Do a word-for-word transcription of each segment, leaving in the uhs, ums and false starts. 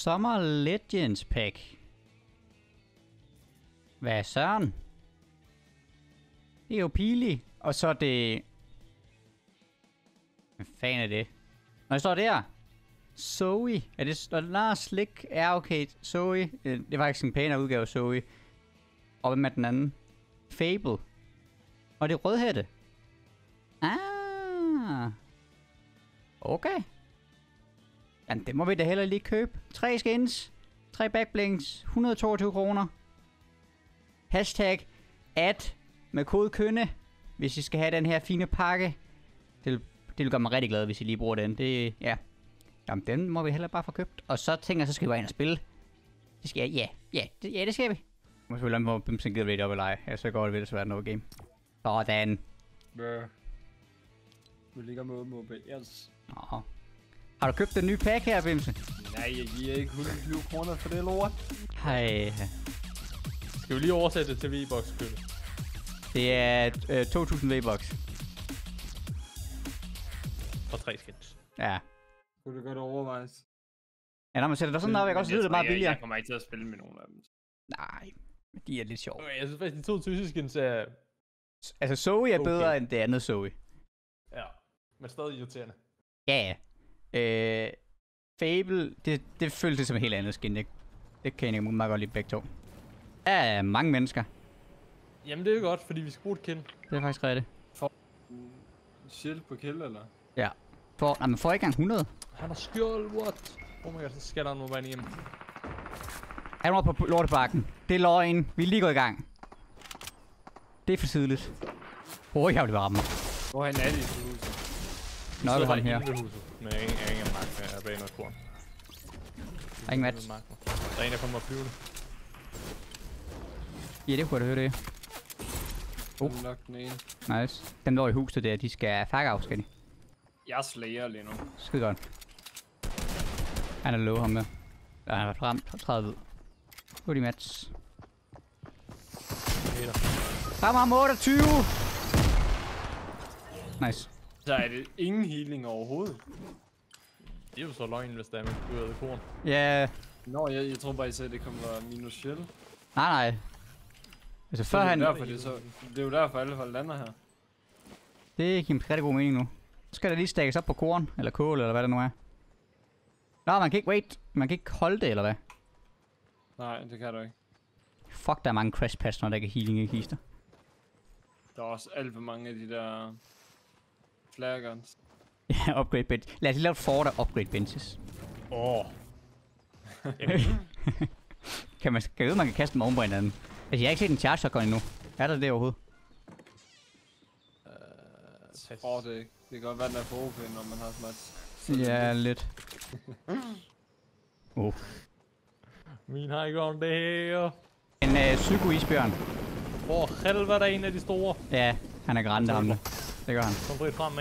Summer Legends pack. Hvad er søren? Det er jo Pili. Og så er det... Hvad fanden er det? Når jeg står der. Zoe. Er det... Nej, Slick. Ja, okay. Zoe. Det var ikke sådan en pænere udgave af Zoe. Og hvem er den anden? Fable. Og det er rødhætte. Ah. Okay. Jamen, det må vi da heller lige købe. Tre skins. Tre backblinks. et hundrede og toogtyve kroner. Hashtag ad med kode kønne. Hvis I skal have den her fine pakke. Det vil, det vil gøre mig rigtig glad, hvis I lige bruger den. Det, ja. Jamen, den må vi heller bare få købt. Og så tænker jeg, så skal vi bare ind og spille. Det skal jeg. Ja, ja, det, ja, det skal vi. Jeg må selvfølgelig lade mig, hvem som gider rate op eller ej. Ja, så går det ved, det så være noget game. Sådan. Brr. Vi ligger med åben O B S. Nå. Har du købt den nye pakke her, Bimse? Nej, jeg giver ikke hundrede og tyve kroner for det lort. Hej. Skal vi lige oversætte det til V-Box, købe? Det er øh, to tusind V-Bucks. Og tre skins. Ja. Kunne det godt overvejes? Ja, når man sætter det sådan op, jeg kan også lyde det meget billigere. Jeg kommer ikke til at spille med nogen af dem. Nej, de er lidt sjove. Okay, jeg synes faktisk, de to tyske skins er... Altså, Zoe er Okay. bedre end det andet Zoe. Ja, men stadig irriterende. Ja, ja. Øh, Fable, det, det føltes som et helt andet skin. Det, det kan jeg meget godt lide begge to. Der er mange mennesker. Jamen det er jo godt, fordi vi skal bruge et kind. Det er faktisk rigtigt. Shield på kill, eller? Ja. For, nej, man får ikke engang hundrede. Han har skjold, what? Oh my god, så skal der noget vand hjem. Han var på lortebakken. Det er løgn. Vi er lige gået i gang. Det er for tidligt. Åh, oh, jeg vil ramme. Hvor han er det i huset? Nå, det var her. Men jeg er ingen mark, jeg er bag noget korn. Der er ingen match. Der er en, der kommer og flyvende. Ja, det kunne jeg da høre det. Oh. Den ene. Nice. Dem der i huset der, de skal fuck af, skal de? Jeg slager lige nu. Skide godt. Han er low ham med. Ja, han har været ramt. tredive. Nu er de match. Rammer ham otteogtyve! Nice. Så er det ingen healing overhovedet. Det er jo så løgn, hvis der er med ud af korn. Ja. Yeah. Nå, jeg, jeg tror bare, I sagde, at det kommer minus shield. Nej, nej. Altså før han... Derfor, det, er så, det er jo derfor, alle hold lander her. Det giver mig rigtig god mening nu. Så skal der lige stakkes op på korn, eller kål, eller hvad det nu er. Nå, man kan ikke wait. Man kan ikke holde det, eller hvad? Nej, det kan du ikke. Fuck, der er mange crash pads, når der ikke er healing i kister. Der er også alt for mange af de der... flare guns. Ja, upgrade bench. Lad os lige lave et fort af upgrade benches. Åh. Oh. Kan man, kan jeg vide, man kan kaste dem oven på hinanden? Altså, jeg har ikke set en charge shotgun endnu. Er der det overhovedet? Jeg tror det ikke. Det kan godt være, den er for O P, når man har smart. Ja, lidt. Oh. Min high ground, det her. En uh, psyko-isbjørn. Hvor helvede er der en af de store? Ja, han er grænne ham der. Det gør han. Kom bredt fremad.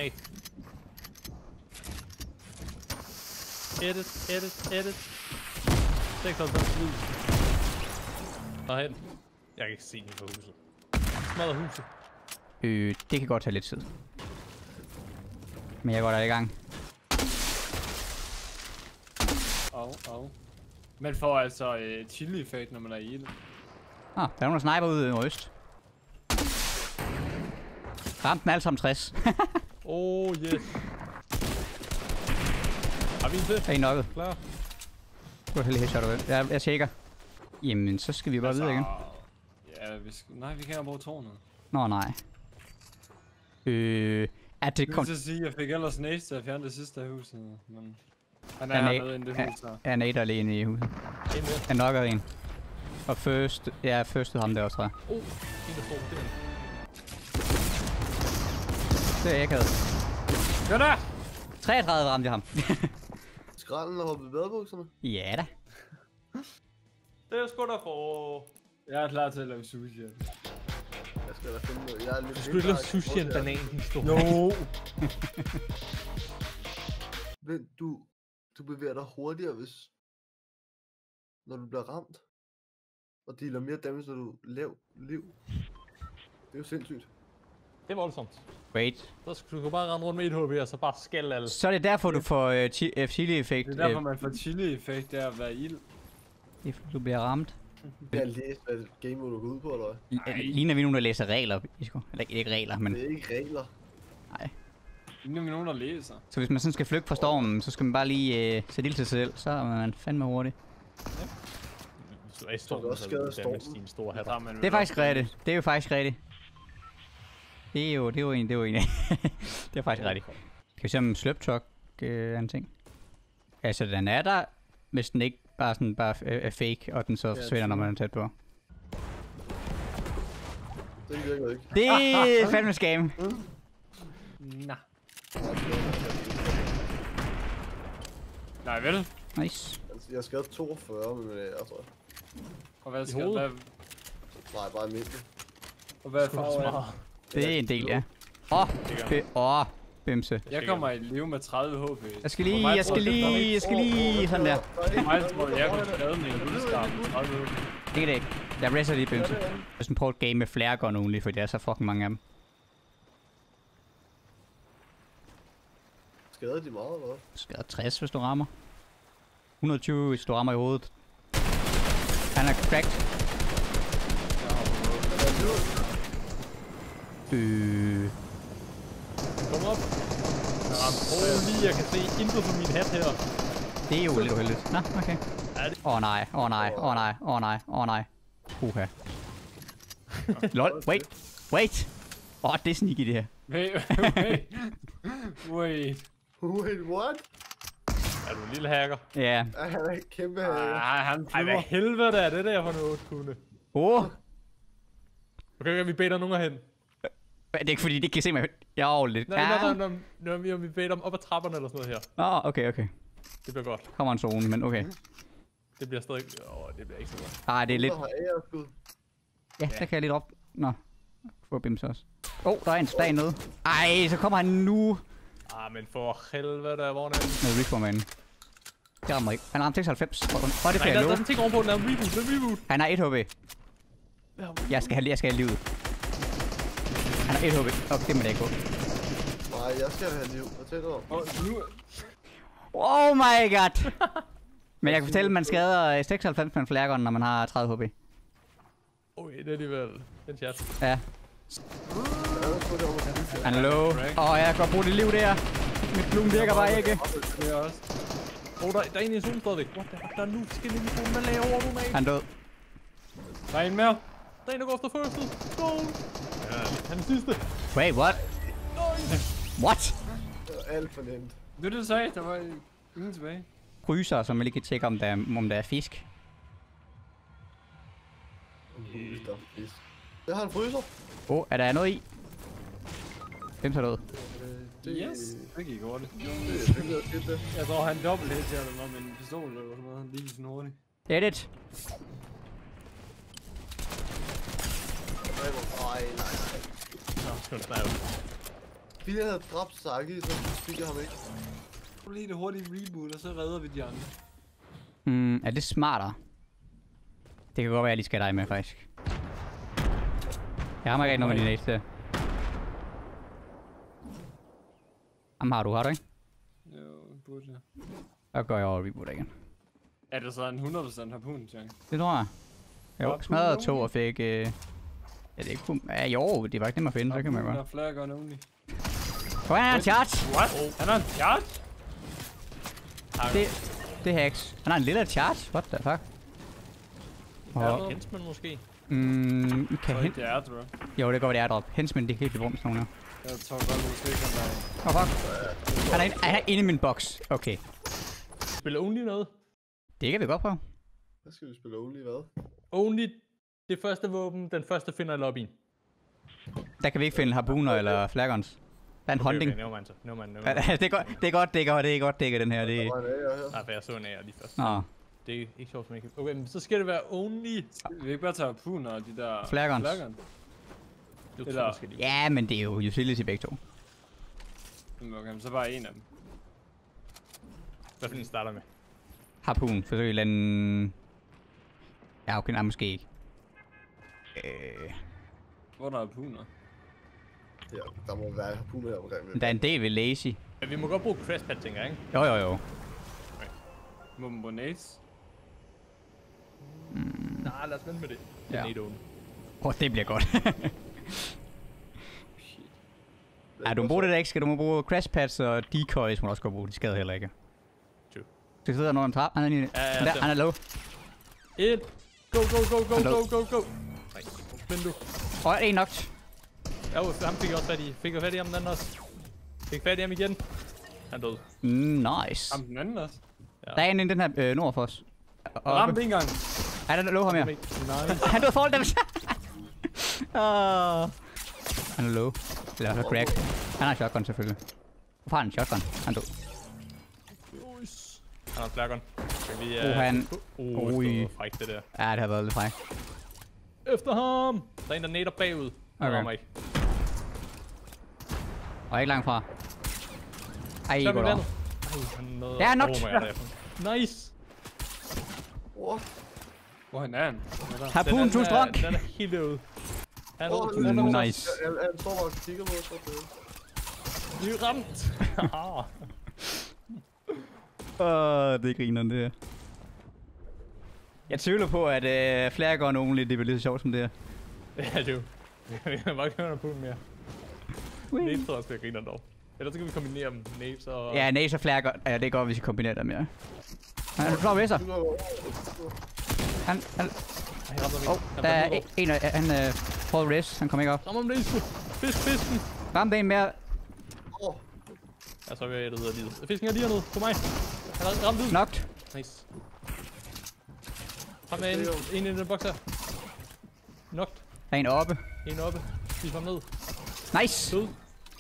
Edit, edit, edit. seksoghalvfems lyd. Derhen. Jeg kan ikke se den på huset. Smadrer huset. Øh, det kan godt tage lidt tid. Men jeg går der i gang. Au, au. Man får altså uh, chili-effekt, når man er i det. Ah, der er nogen, der sniper ude i øst. Ramte den alle sammen tres. Oh yes. Har vi en til? Er I nokket? Klar. Du er heldig headshot ud. Jeg, jeg tjekker. Jamen, så skal vi bare altså, videre igen. Ja, vi skal... Nej, vi kan ikke bruge tårnet. Nå, nej. Øh... Er det Jeg vil sige, jeg fik ellers næste til at fjerne det sidste af huset, men... Han er Er hernede inde i det hus her. Er Nate alene i huset? En mere. Jeg nokker en. Og first... Ja, first ham der også, tror jeg. Oh, en der står på den. Det er jeg ikke havde. Gør det! treogtredive ramte jeg ham. Skralden og hoppet i badebukserne? Ja da. Det er sgu da for... Jeg er klar til at lave sushi. Jeg skal da finde noget. Jeg er lidt... Du skulle ikke lave sushi en banan, din store. Jo! Men du... Du bevæger dig hurtigere, hvis... Når du bliver ramt. Og dealer mere damage, når du lav liv. Det er jo sindssygt. Det er voldsomt. Wait. Så skal du bare rende rundt med et H P, og så bare skælde alle. Så er det derfor, du får uh, chili-effekt. Det er derfor, man får chili-effekt, det er at være ild. Øh, du bliver ramt. Jeg har læst, hvad game mode du går ud på, eller hvad? L- Ligner vi nogen, der læser regler, Isco? Eller ikke regler, men... Det er ikke regler. Nej. Ligner vi nogen, der læser. Så hvis man sådan skal flygte fra stormen, så skal man bare lige uh, sætte ild til sig selv, så er man fandme hurtig. Hvis du er i stormen, også så skade er det damage stormen. dine store Der hatter. er man Det er faktisk rigtigt. Det er jo faktisk rigtigt. Det er jo, det er jo en, det er jo en. Det er faktisk rigtigt. Kan vi se om sløbtruck øh, er en ting? Altså, den er der, hvis den ikke bare sådan bare er fake, og den så forsvinder, når man er tæt på. Den virker ikke. Det er fandme scam. Nej. Nej, vel? Nice. Altså, jeg skal have toogfyrre med min ære, tror jeg. Og hvad I skal hovedet? hvad, Nej, bare almindelig. og hvad er Sgu da farve er smart. Det er en del, ja. Åh, oh, åh, oh, bimse. Jeg kommer i live med tredive H P. Jeg skal lige, jeg skal lige, jeg skal lige sådan der. Mig tror jeg, jeg kunne skade med en lydskærm med tredive H P. Det kan det ikke. Jeg racer lige bimse. Jeg skal sådan prøve et game med flare gun only, for der er så fucking mange af dem. Skader de meget, eller hvad? Skader tres, hvis du rammer. hundrede og tyve, hvis du rammer i hovedet. Han er cracked. Øh. Kom op. Åh, lige, jeg kan se intet på min hat her. Det er jo lidt uheldigt. Nå, okay. Er det? Åh oh, nej, åh oh, nej, åh oh, nej, åh oh, nej, åh oh, nej. Uha. Lol, wait, wait. Åh, oh, det er sneaky det her. Wait, wait. Wait. Wait, what? Er du en lille hacker? Ja. Er han er ikke kæmpe hacker? Ah, han Ej, hvad flyver. helvede er det der for noget, kunde? Åh. Oh. Okay, kan vi beder nogen hen? Det er ikke fordi, de kan se mig. Jeg er lidt. Nej, nej, nej, nej, nej, nej, vi beder dem op ad trapperne eller sådan noget her. Åh, oh, okay, okay. Det bliver godt. Kommer en zone, men okay. Det bliver stadig... Åh, det bliver ikke så godt. Ah, det er lidt. Der har æreskud. Ja, der kan jeg lidt op. Nå. Få bims også. Åh, oh, der er en slag nede. Ej, så kommer han nu. Ah, men for helvede, hvor er den? Med reformanen. Det rammer ikke. Han ramte seksoghalvfems. Hvor er det Nej, for der, jeg der er love? en ting ovenpå, den er en reboot, den er en reboot. Han har et H P. Jeg skal have, jeg skal have livet. Han har et H P. Okay, det må det ikke gå. Nej, jeg skal have liv. Hvad tænker du? Åh, nu... Oh my god. Men jeg kan fortælle, at man skader seksoghalvfems med en flare gun, når man har tredive H P. Okay, det er alligevel den chat. Ja. Han er low. Åh, oh, jeg kan godt bruge det liv der. Mit bloom virker bare ikke. Det er også. Åh, oh, der, der er en i zone stadigvæk. What the fuck, der er nu forskellige i zone. Hvad laver du, mate? Han er død. Der er en mere. Der er en, der går efter første. Goal. Ja, han er sidste. Wait, what? What? Det var alt for nemt. Det er det, du sagde. Der var ingen tilbage. Fryser, så man lige kan tjekke, om der er, om der er fisk. Der er fisk. Jeg har en fryser. Åh, oh, er der noget i? Hvem tager død? Yes. Det gik hurtigt. Det er det, det, det. Jeg tror, han dobbelt headshot eller med en pistol eller sådan noget. Han lige sådan hurtigt. Edit. Nej, nej, nej. Nå, skal du snakke. Vi havde dræbt Saki, så fik jeg ham ikke. Nu lige det hurtige reboot, og så redder vi de andre. Hmm, er det smartere? Det kan godt være, at jeg lige skal have dig med, faktisk. Jeg har mig ikke noget med din næste der. Ham har du, har du ikke? Jo, burde jeg. Så går jeg over og rebooter igen. Er det så en hundrede procent harpun chance? Det tror jeg. Jo, Harpun smadrede to only? og fik... Øh... Ja, det er ikke kun... Ja, jo, det var ikke nemt at finde, så kan man Der godt. er flare gun only. Kom her, charge! What? Han har en charge? Det, det er hacks. Han har en lille charge? What the fuck? Ja. Og, Hensman måske. mm, I Jeg kan tror hen... ikke, det er, tror jeg. Jo, det går, det er drop. Hensmen, det kan ikke blive brugt sådan nogle her. Jeg tror godt, du skal ikke komme der. Åh, fuck. Han er, inde, han er inde i min boks. Okay. Spiller only noget. Det kan vi godt prøve. Hvad skal vi spille only hvad? Only det første våben, den første finder i lobbyen. Der kan vi ikke finde harpuner eller flaggons. Der er en hunting. Okay, nevermind så. Nevermind, nevermind. det er godt, det er godt, det er godt, det er godt dækket den her. Det... Der var en ære her. Nej, for jeg så en af jer lige først. Nå, Det er ikke sjovt, som jeg kan... Okay, men så skal det være only... Vi vil ikke bare tage harpuner og de der... Flare guns. flare gun. Du Eller- tror, skal lige... ja, men det er jo utility begge to. Okay, men så bare en af dem. Hvad for en starter med? Harpun, forsøg et eller andet... Ja, okay, nej, måske ikke. Øh... Hvor der er harpuner? Ja, der må være harpuner her omkring. Men der er en del ved lazy. Ja, vi må godt bruge crash pad, tænker jeg, ikke? Jo, jo, jo. Må man bruge nades? Mm. Nej, lad os vente med det. Ja. Ja. Åh, Åh, det bliver godt. Shit. Ja, du må bruge det der ikke. Skal du må bruge crash pads og decoys, må du også godt bruge. De skader heller ikke. True. Skal sidde der nogen om trap? Han er lige... Ja, ja, han, der, der. han er low. Et. Go, go, go, go, Hallo. go, go, go. Nej, men du. Og en knocked. Ja, ham fik jeg også fat i. Fik jeg fat i ham den anden også. Fik fat i ham igen. Han døde. Mm, nice. Ramte den anden også. Ja. Der er en i den her øh, nord for os. Ramte en gang. Ej, der lå ham her. Nice. Han døde fall damage. Åh. Han er low. Eller så crack. Han har en shotgun selvfølgelig. Hvorfor har han en shotgun? Han død. Han har en flærgon. Skal vi... Oh, han- Uh, Ui. uh, det var frækt, det der. Ja, det har været lidt fræk. Efter ham! Der er en, der nader bagud. Han Okay. rammer ikke. Og ikke langt fra. Ej, Så er vi går vandet. over. Ej, han nåede... Ja, nok. Oh my god, det er fun. Nice! What? Hvor han er han? Hvad er der? Harpoon Den to er- strong. Den er helt derude. Han Åh, er den den er Nice. Han, han står bare og kigger på os. så det er- Vi er ramt. Ah. Åh, det griner det her. Jeg tvivler på, at øh, flere går only, det bliver lige så sjovt som det her. Ja, det er jo. Vi kan bare køre på mere. Nate tror jeg også, det griner dog. Ellers så kan vi kombinere dem. Nate og... Ja, Nase og flere går. Ja, det er godt, hvis vi kombinerer dem, ja. Han slår ved sig. Du går over. Han, han, Han rammer mig. oh, Han der er rammer en, en af, han øh, får rest. Han kommer ikke op. Rammer ham, Nate. Fisk, fisken. Ramte en mere. Åh, Ja, så er jeg det hedder livet. Fisken er lige hernede. På mig. Han har ramt ud. Knocked. Nice. Ham er en, en i den boks her. Knocked. Der er en oppe. En oppe. Spis ham ned. Nice. Død.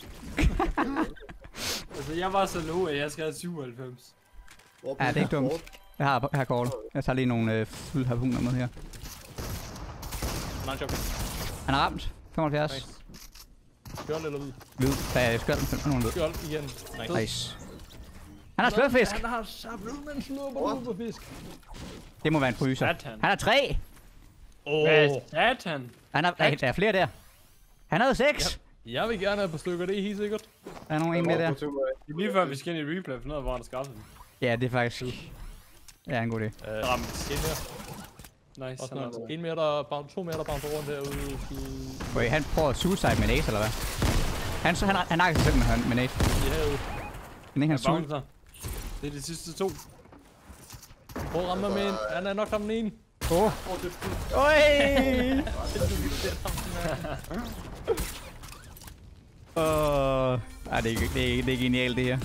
Altså, jeg var så low, at jeg skal have syvoghalvfems. hvor Ja, det er ikke dumt. Hvor- Jeg har, jeg har call. Jeg tager lige nogle øh, fuld harpuner med her. Han har en job. Han er ramt. femoghalvfjerds. Nice. Skjold eller hvid? Hvid. Der er skjold med nogen hvid. Skjold igen. Nice. Nice. Han har slørfisk. Han har sablet med en slurper på fisk. Det må være en fryser. Satan. Han har tre. Åh. Hvad satan? Han har, der, der er flere der. Han havde seks. Jeg vil gerne have på stykker, det er helt sikkert. Der er nogen en mere der. Det er lige før, vi skal ind i replay, for noget, hvor han har skaffet den. Ja, det er faktisk... Ja, en god idé. Uh, Ramt. en mere. Nice, Også han har noget. En mere, der bounce, to mere, der bouncer rundt herude. Syd- Okay, han prøver at suicide med Nate, eller hvad? Han, så han, han nakker sig selv med, med Nate. I havet. Men ikke han Jeg suicide. bouncer. Det er de sidste to. Prøv at ramme mig med en. Han er nok ham den ene. Åh! Åh, det er Oj! Åh... Ej, det er, det, er, det er genialt, det her.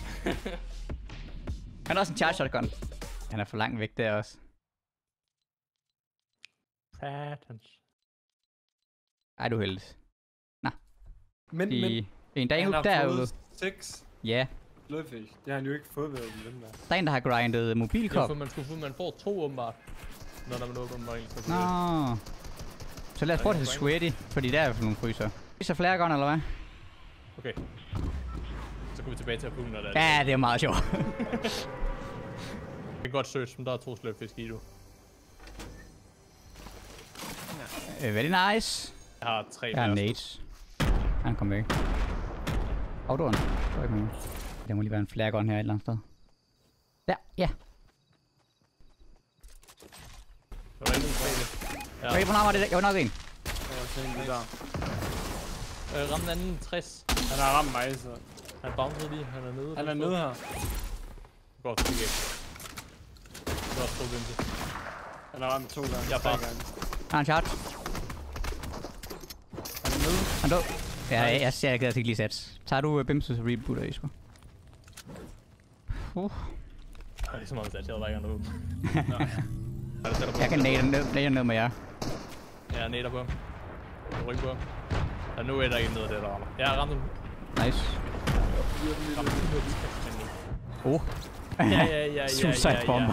Han har også en charge shotgun. Han er for langt væk der også. Satans. Ej, du er heldig. Men, De, men, en, der er en han har derude. fået seks Ja, blødfisk. Det har han jo ikke fået ved at åbne den der. der er en, der har grindet Ja, mobilkop. for man, skulle, få- man får to åbenbart. Når der er noget åbenbart. Så Nå. Så lad os prøve det til sweaty, fordi der er for nogle fryser. Så flere gun, eller hvad? Okay. Så går vi tilbage til at pugne, når der Ja, det er meget sjovt. Det er godt search, men der er to sløbfisk i, du. Øh, Very nice. Jeg har tre Jeg har mere. nades. Han kom væk. Outdooren. Der er ikke nogen. Der må lige være en flare gun her et eller andet sted. Der, ja. Der var ikke nogen bag det. Ja. Okay, hvornår var det der? Jeg var nok en. Ja, så en der. Øh, ramme den anden tres. Han har ramt mig, så... Han bouncede lige. Han er nede. Han er nede her. Godt, det gik. Det er også to vente. Han har ramt to gange. Jeg er tre bare- gange. Han har en charge. Han er nede. Han død. Ja, jeg, jeg ser, jeg gider ikke lige sats. Tager du uh, Bimses rebooter, Jesper? Uh. Det er så meget sat, jeg havde bare ikke noget. Ja, det sætter på. Jeg kan nade ned, nade ned med jer. Ja, jeg nader på ham. Jeg rykker på ham. Ja, nu er der ikke noget af det, der rammer. Jeg har ramt ham. Nice. Ramt ham. Oh. Ja, ja, ja, ja, Suicide ja, bomber.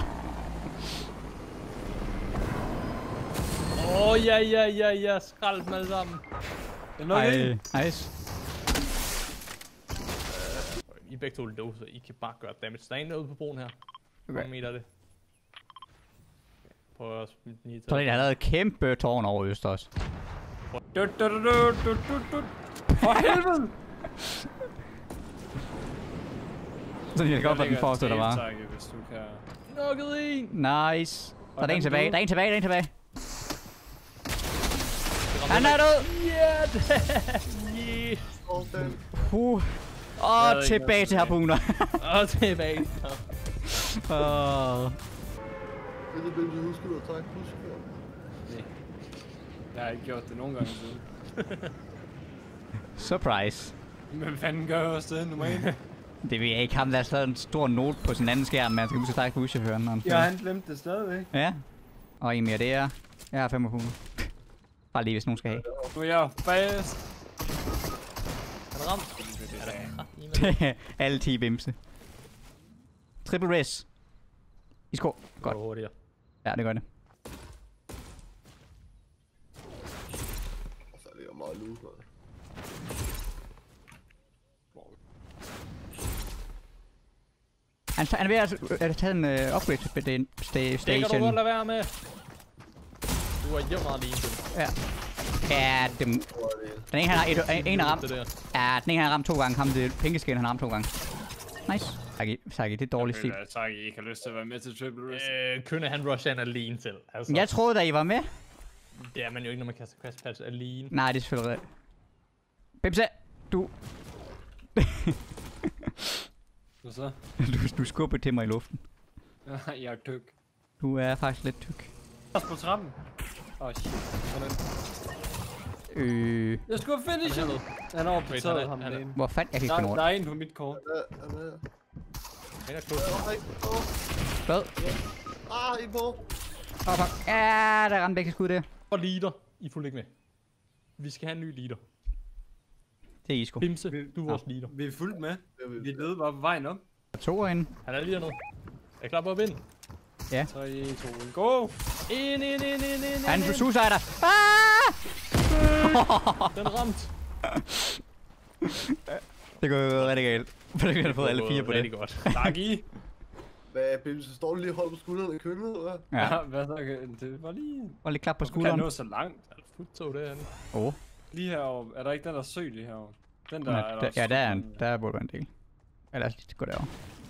Åh, oh, ja, ja, ja, ja. Skrald dem alle sammen. Det er nok Ej, ikke. nice. I er begge to low, så I kan bare gøre damage. Der er en ude på broen her. Okay. Hvor meter er det? Prøv at smide den lige til. Så det, han havde et kæmpe tårn over øst også. Du, du, du, du, du, du, du. For helvede! Så jeg kan godt være den forreste, der var. Hvis du kan... Nukket en! Nice. Der er den en tilbage, døde? der er en tilbage, der er en tilbage. Han er død! Yeah! Yeah! Sådan. Uh. Jeg Åh, havde ikke tilbage noget til Harpuner. Og tilbage. Åh. Det er det, du husker, du har trækket buschaufføren. Nej. Jeg har ikke gjort det nogen gange siden. Surprise. Men hvad fanden gør jeg også det, nummer et? Det ved jeg ikke. Ham der har stadig en stor note på sin anden skærm, men han skal huske at trække buschaufføren. når han Ja, spiller. han glemte det stadigvæk. Ja. Og en mere det er. Jeg har femogfyrre. Bare lige, hvis nogen skal have. Nu er jeg fast. Han er ramt. Er der Alle ti bimse. Triple race. I sko. Godt. Godt hurtigere. Ja, det gør det. Og så er det jo meget loot, mand. Han, han er ved at, at tage en uh, upgrade til den sta- Det kan du station. godt lade være med. Du er jo meget alene til. Ja. Ja, dem, Hvor er det? den ene han har, et, en har ramt. Det der. Ja, den ene han har ramt to gange. Ham det pinkeskin han har ramt to gange. Nice. Sagi, Sagi, det er dårlig stil. Jeg føler, at I ikke har lyst til at være med til Triple Risk. Øh, kunne han rushe han alene til? Altså, Jeg troede da I var med. det er man jo ikke, når man kaster crash patch alene. Nej, det er selvfølgelig rigtigt. Bimse, du, Hvad så? du, du skubber til mig i luften. Jeg er tyk. Du er faktisk lidt tyk. Jeg er på trappen. Åh, oh, shit. Sådan. Øh, Jeg skulle have finished. Han har Wait, overbetalt han er- ham han er- derinde. hvor fanden? Jeg kan ikke Der, finde der ord. er en på mit kort. Ja, han er. Han er klog. Nej, åh. Hvad? Ah, I på. Kom, kom. Ja, der ramte begge skud der. Og leader. I fuldt ikke med. Vi skal have en ny leader. Det er Isko. Bimse, du er vores leader. Vi er fuldt med. Jeg vil- Vi ved bare på vejen op. To er inde. Han er lige dernede. Er I klar på at vinde? Ja. tre, to, et, go! Ind, ind, ind, ind, ind, ind, Han er ind. suicider. Ah! Den ramt. Det går rigtig galt. For det kan have fået alle fire på det. Rigtig godt. Tak i. Hvad, Bimse, står du lige og holder på skuldrene i køkkenet, eller hvad? Ja, Ja, hvad så? Det var lige... og lidt klap på Hvorfor kan jeg skulderen. nå så langt? Er der futtog derinde? Åh. Oh. Lige herovre. Er der ikke den der sø lige herovre? Den der Ja, er der der, også ja, der er sådan- en. Der burde være en del. Ja, lad os lige gå derover.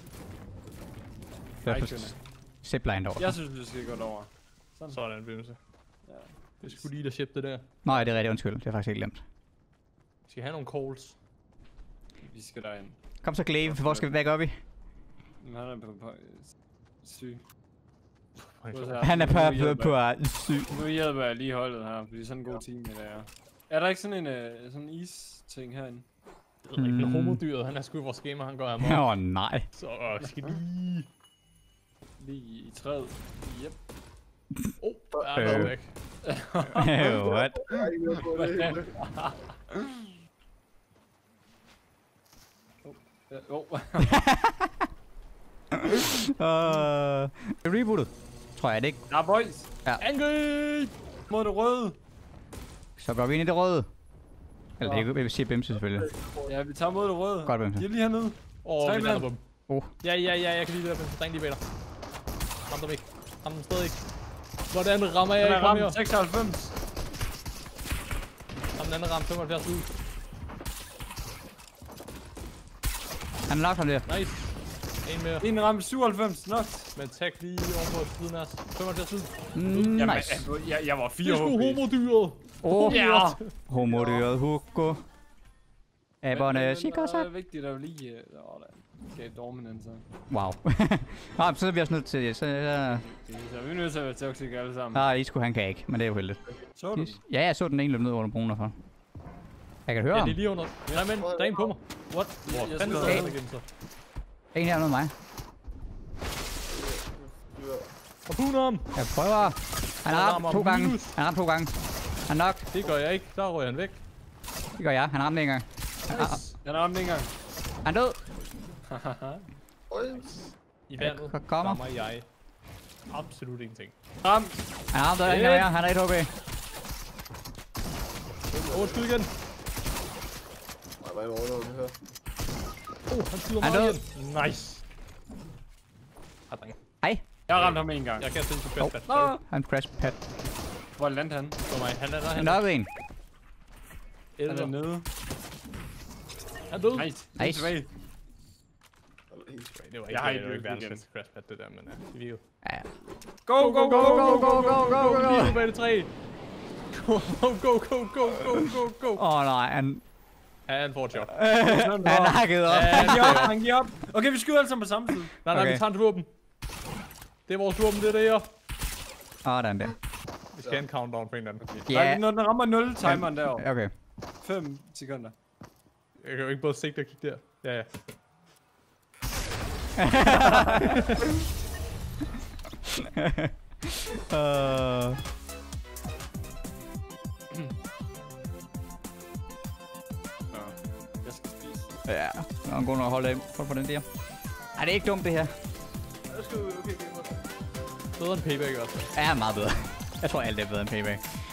Nej, Derfor kønne. zipline derover. Jeg synes, vi skal gå derover. Sådan. Sådan, Bimse. Ja. Det skulle lige der ship det der. Nej, det er rigtigt. Undskyld. Det er faktisk ikke glemt. Vi skal have nogle calls. Vi skal derind. Kom så, Glaive. Hvor skal vi back op i? Men han er på, på syg. Han er Nu på hjælper på jeg- på syg. Nu hjælper jeg lige holdet her, fordi sådan en god team i dag er. Er der ikke sådan en uh, sådan is-ting herinde? Det er ikke Mm. homodyret. Han er sgu i vores gamer, han går ham Åh, op. oh, nej. Så øh, vi skal lige... Lige i træet. Yep. Åh, oh, der er Øh. noget væk. What? Jeg er ikke med på det hele. Ja, oh. Uh, rebootet. Tror jeg det ikke. Ja, boys! Angreb! Mod det røde! Så går vi ind i det røde. Eller det er ikke, jeg vil sige Bimse selvfølgelig. Ja, vi tager mod det røde. Godt, Bimse. De er lige hernede. Åh, oh, Tre vi lander mand. på dem. Oh. Ja, ja, ja, jeg kan lide det der, Bimse. Dræng lige bag dig. Ram dem ikke. Ram dem stadig ikke. Hvordan rammer jeg Den ikke? er Kom her. ramt seksoghalvfems. Ram den anden ram femoghalvfjerds ud. Han er nok ham der. Nice. En mere. En ramt syvoghalvfems. Nok. Men tag lige ovenpå siden af os. femoghalvfjerds ud. Mm, Jamen, nice. altså, jeg, jeg var Det fire er sgu H P. homodyret. Åh, Ja! homodyret Hugo. Aberne Men- kigger men så. Det er vigtigt at lige... øh, Åh, der skal dominant så. Wow. Nå, så er vi også nødt til det. Så ja. Så er vi nødt til at være toxic alle sammen. Nej, Isko han kan ikke, men det er jo heldigt. Så du? Ja, jeg så den ene løbe ned under broen derfor. Jeg kan høre Ja, ham. det er lige under. Nej, men der er en på mig. What? Hvor Jeg fanden skal- er der igen så? En her under mig. Og puner ham. Jeg prøver. Han har ramt to gange. Minus. Han har ramt to gange. Han er nok. Det gør jeg ikke. Der rører han væk. Det gør jeg. Han har ramt en gang. Han, ah, Nice. Den ramte ikke engang. han er død. I vandet Jeg kommer. rammer jeg absolut ingenting. Ramt. Han har ramt en gang mere. Han er et H P. Åh, skud igen. Nej, hvad er det her? Oh, han skyder Han mig er igen. Nice. Ah, drenge. Hej. Jeg ramte ham en gang. Jeg kan stille til Oh. fast. Nå! Han crash pad. Hvor landte han? For mig. Han er der. Han Han er er nok en. Han er elleve. nede. er død. Nice. Nice. Tilbage. Det var Jeg har ikke, det ikke var ikke verdens igen. bedste crashpad, det der, men ja, det virkede. Ja, ja. Go, go, go, go, go, go, go, go, go. Lige bag det træ. Go, go, go, go, go, go, go. Åh oh, nej, han... Ja, han får et shot. Han har givet op. Ja, Han giver op, han giver op. Okay, vi skyder alle sammen på samme tid. Nej, nej, Okay. vi tager et våben. Det er vores våben, det er det her. Åh, den der. Vi skal have en countdown på en eller anden. Okay. Ja. Ja. Når den rammer nul, timeren derovre. Okay. fem sekunder. Jeg kan jo ikke både sigte og kigge der. Ja, ja. uh... Jeg skal spise. Ja, nå, han går nok holde af. Hold på den der. Ej, det er ikke dumt, det her. Bedre end payback også. Ja, meget bedre. Jeg tror alt er bedre end payback.